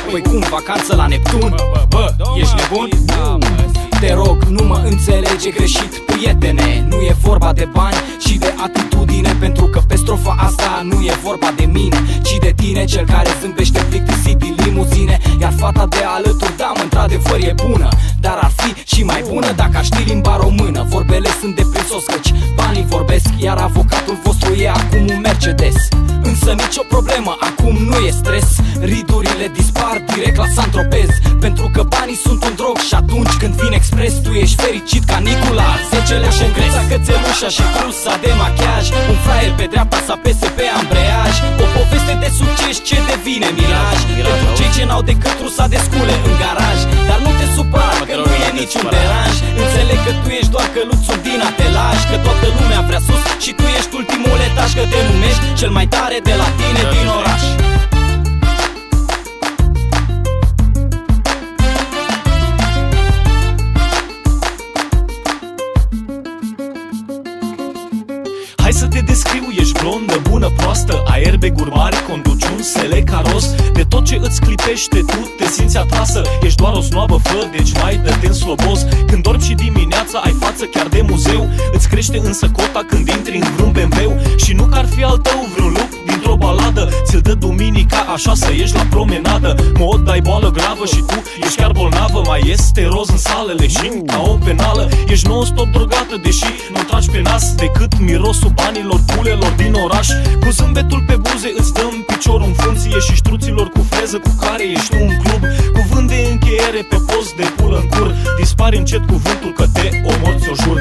Păi cum, vacanță la Neptun? Bă, ești nebun? Te rog, nu mă înțelege greșit, prietene. Nu e vorba de bani, ci de atitudine. Pentru că pe strofa asta nu e vorba de mine, ci de tine, cel care zâmbește plictisit din limuzine. Iar fata de alături, da, mă, într-adevăr e bună, dar ar fi și mai bună dacă aș ști limba română. Vorbele sunt de prisos, căci banii vorbesc, iar avocatul vostru e acum un Mercedes. Însă nicio problemă, acum nu e stres. Ridurile dispar direct la Saint-Tropez, pentru că banii sunt un drog și atunci când vine expres, tu ești fericit ca Nicular. 10 lei șengreța, cățelușa și crusa de machiaj, un fraier pe dreapta să apese pe ambreiaj, o poveste de succes ce devine miraj pentru cei ce n-au decât rusa de scule în garaj. Dar nu te supăra că nu e niciun deranj, înțeleg că tu ești doar căluțul din atelaj, că toată lumea vrea sus și tu ești ultimul etaj, că te numești cel mai tare de la tine din oraș. Hai să te descriu, ești blondă, bună, proastă, ai airbag-uri mari, conduci un Select Caros. De tot ce îți clipește tu te simți atrasă, ești doar o snoabă fă, deci mai dă-te în sloboz. Când dormi și dimineața ai față chiar de muzeu, îți crește însă cota când intri în vreun BMW. Și nu că ar fi al tău vreun lup dintr-o baladă, ți-l dă duminica așa să ieși la promenadă. Mod ai boală gravă și tu ești chiar bolnavă, mai este roz în salele și ca o penală. Ești non-stop drogată, deși nu tragi pe nas decât mirosul banilor pulelor din oraș. Cu zâmbetul pe buze îți dăm piciorul în frunție și ștruților cu freză cu care ești un club. Cuvânt de încheiere pe post de pulă în cur, dispari încet cuvântul că te omor, ți-o jur.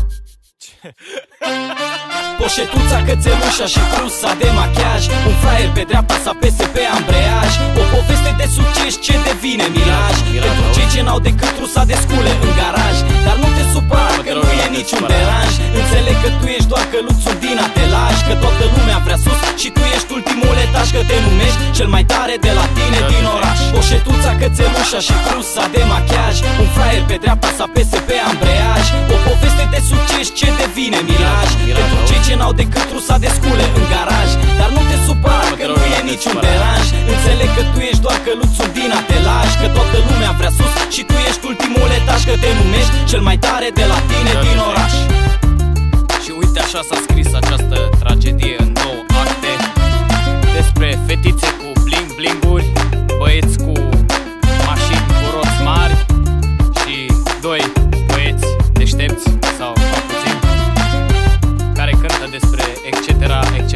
Poșetuța, cățelușa și crusa de machiaj, un fraier pe dreapta să apese pe ambreiaj, o poveste de succes ce devine miraj pentru cei ce n-au decât rusa de scule în garaj. Dar nu te supăra că nu e niciun deranj, înțeleg că tu ești doar căluțul din atelaj, că toată lumea vrea sus și tu ești ultimul etaj, că te numești cel mai tare de la tine din oraș. Poșetuța, cățelușa și crusa de machiaj, un fraier pe dreapta să apese pe ambreiaj, o poveste de succes ce devine miraj pentru cei ce n-au decât rusa de scule în garaj. Dar nu te supăra că nu e niciun deranj, înțeleg că tu ești doar căluțul din atelaj, că toată lumea vrea sus și tu ești ultimul etaj, că te numești cel mai tare de la tine din oraș. Și uite așa s-a scris această tragedie în 9 acte, despre fetițe cu bling-blinguri, băieți cu mașini cu roți mari și doi băieți deștepți sau mai puțin, care cântă despre etc, etc.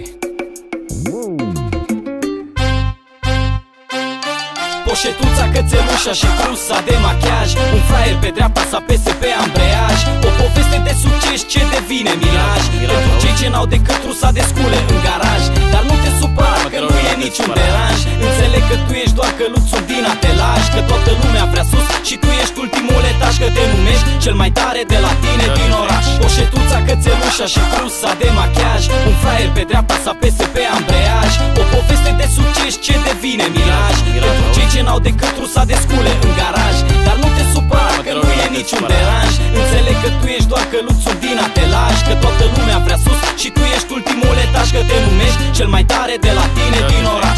Poșetuța, cățelușa și crusa de machiaj, un fraier pe dreapta să apese pe ambreiaj, o poveste de succes ce devine miraj pentru cei ce n-au decât rusa de scule în garaj. Dar nu te supăra că nu e niciun deranj, înțeleg că tu ești doar căluțul din atelaj, că toată lumea vrea sus și tu ești ultimul etaj, că te numești cel mai tare de la tine din oraș. Poșetuța, cățelușa și crusa de machiaj, un fraier pe dreapta să apese pe ambreiaj, o poveste de succes ce devine miraj pentru cei ce n-au decât rusa de scule în garaj. Dar nu te supăra că nu e niciun deranj, înțeleg că tu ești doar căluțul din atelaj, că toată lumea vrea sus și tu ești ultimul etaj, că te numești cel mai tare de la tine din oraș.